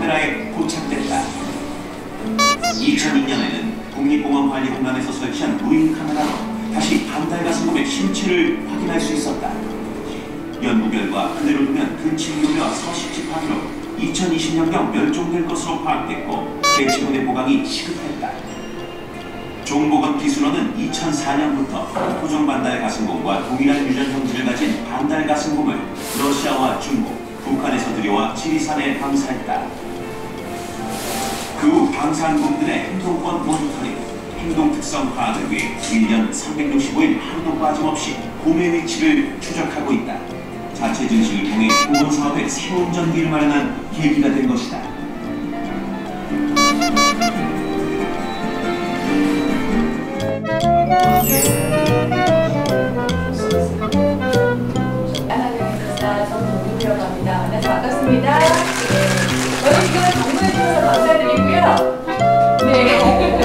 카메라에 포착됐다. 2002년에는 국립공원관리공단에서 설치한 무인 카메라로 다시 반달가슴곰의 신체를 확인할 수 있었다. 연구 결과 그대로 두면 근친교배와 서식지 파괴로 2020년경 멸종될 것으로 파악됐고 개체군의 보강이 시급했다. 종보건 기술원은 2004년부터 토종 반달가슴곰과 동일한 유전 형질을 가진 반달가슴곰을 러시아와 중국, 북한에서 들여와 지리산에 방사했다. 그 후 방사한 곰들의 행동권 모니터링, 행동 특성 파악을 위해 1년 365일 하루도 빠짐없이 곰의 위치를 추적하고 있다. 자체 증식을 통해 보건 사업에 새로운 전기를 마련한 계기가 된 것이다. 정동민이라고 합니다. 만나서 반갑습니다. 저희 지금 정부해주셔서 감사드리고요. 네.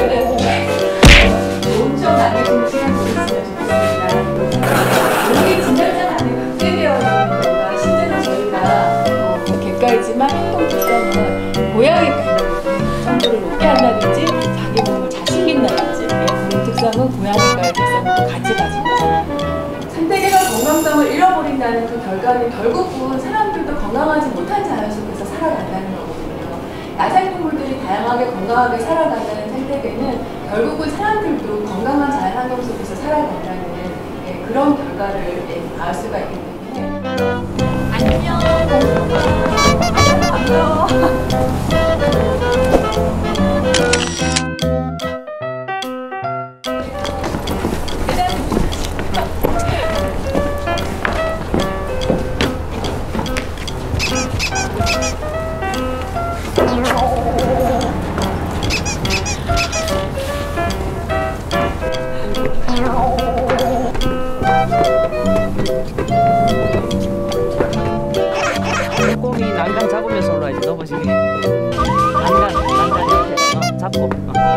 엄청 나눠주는 시간 보냈으면 좋겠습니다. 여기 진단자 안에 박제되어 있는 거가 실제로 저희가 객가이지만 행동 특성은 고양이가 정도를 높게 한다든지 자기 몸을 잘 챙긴다든지 그런 특성은 고양이과의 특성을 같이 가지고 있습니다. 생태계가 건강성을 잃어버린다는 그 결과는 결국은 사람들도 건강하지 못한 자연 속에서 살아간다는 거거든요. 야생동물들이 다양하게 건강하게 살아간다는 생태계는 결국은 사람들도 건강한 자연 환경 속에서 살아간다는 그런 결과를 낳을 수가 있기 때문에 안녕. 꼼꼼히 난간 잡으면서 올라야지. 넘어지게. 난간 옆에 잡고.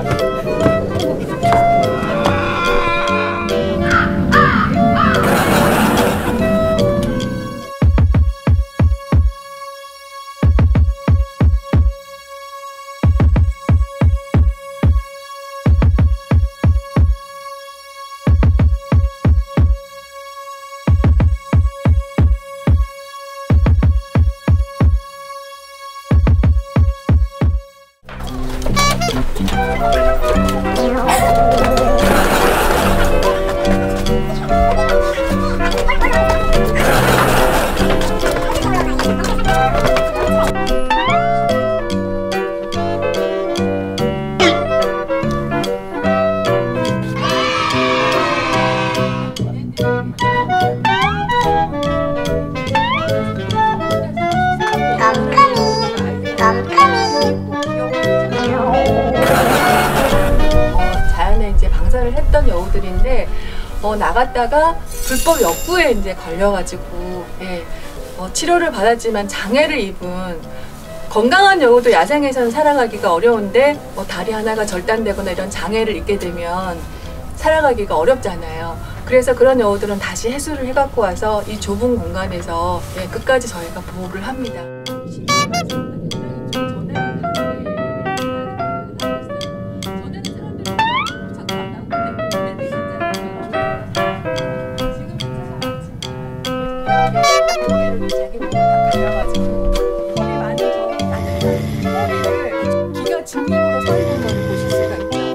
자연에 이제 방사를 했던 여우들인데 나갔다가 불법 역부에 이제 걸려가지고 치료를 받았지만 장애를 입은 건강한 여우도 야생에서는 살아가기가 어려운데 다리 하나가 절단되거나 이런 장애를 입게 되면 살아가기가 어렵잖아요. 그래서 그런 여우들은 다시 해수를 해갖고 와서 이 좁은 공간에서 끝까지 저희가 보호를 합니다. 자기 몸을 다 가려가지고 털이 많은 허리를 기가 직립으로 서 있는 걸 보실 수가 있죠.